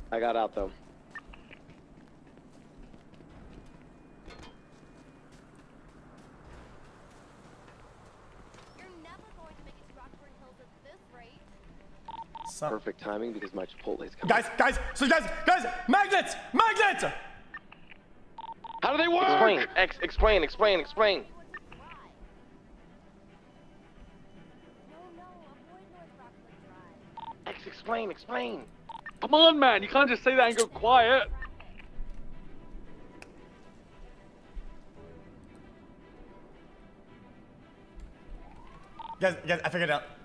I got out though. You're never going to make it to Rockford Hills at this rate. Perfect timing because my Chipotle's coming. Guys, magnets! Magnets! How do they work? Explain. Explain. Come on, man. You can't just say that and go quiet. Guys, I figured it out.